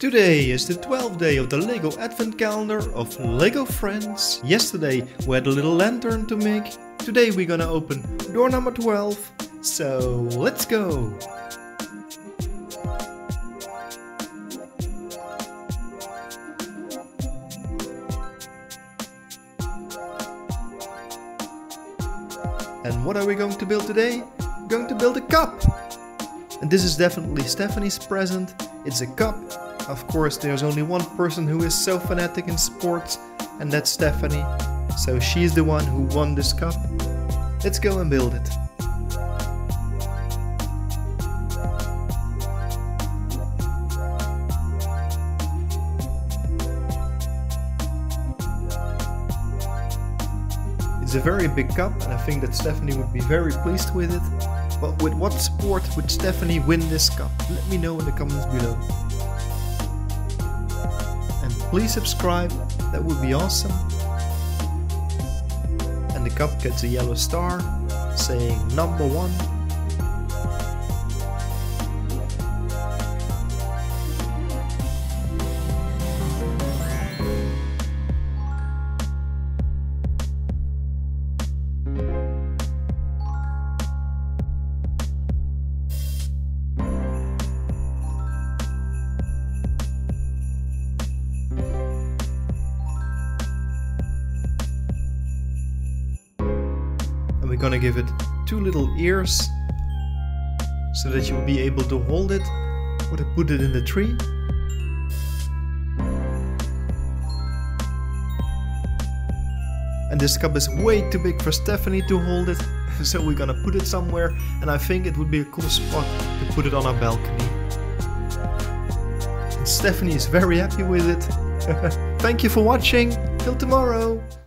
Today is the 12th day of the LEGO Advent Calendar of LEGO Friends. Yesterday we had a little lantern to make. Today we're gonna open door number 12. So let's go! And what are we going to build today? We're going to build a cup! And this is definitely Stephanie's present. It's a cup. Of course, there's only one person who is so fanatic in sports, and that's Stephanie. So she's the one who won this cup. Let's go and build it. It's a very big cup, and I think that Stephanie would be very pleased with it. But with what sport would Stephanie win this cup? Let me know in the comments below. And please subscribe, that would be awesome. And the cup gets a yellow star saying number 1. We're gonna give it 2 little ears so that you'll be able to hold it or to put it in the tree. And this cup is way too big for Stephanie to hold it, so we're gonna put it somewhere, and I think it would be a cool spot to put it on our balcony. And Stephanie is very happy with it. Thank you for watching, till tomorrow!